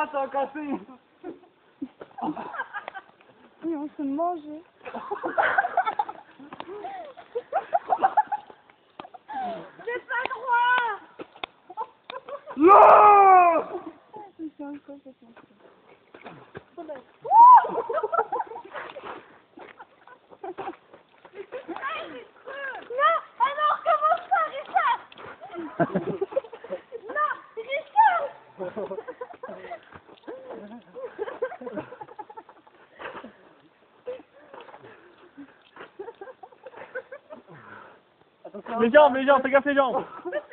Ah, ça a cassé. Oui, on se mange. J'ai pas droit. Non. C'est un coup, c'est un coup. Non, ah non, recommence ça, Richard. Non, Richard. Les jambes, fais gaffe les jambes.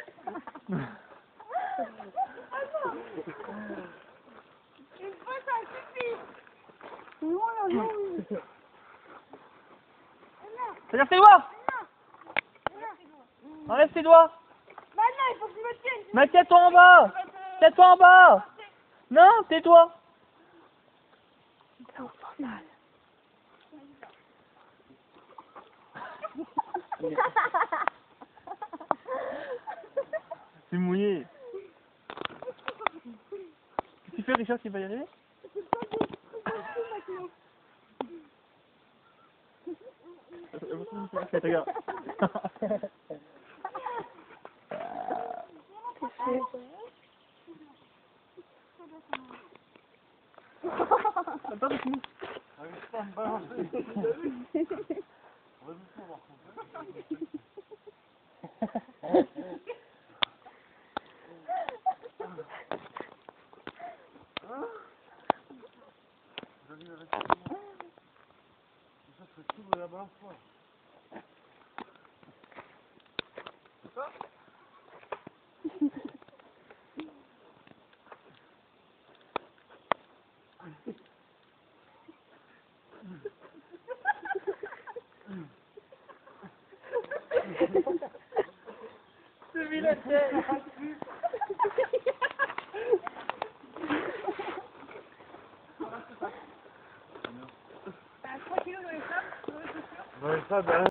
Une fois, ça suffit. Non, non, non. Fais gaffe tes doigts. Enlève tes doigts. Bah non, il faut que je me tienne. Mais tiens-toi en bas. Tiens-toi en bas. Non, tais-toi. C'est mouillé. Qu'est-ce que tu fais, Richard, qui va y aller? Regarde. Attends, laisse-moi. C'est mis la tête. T'as 3 kilos dans les femmes, dans les chaussures. Ouais, ça, ben...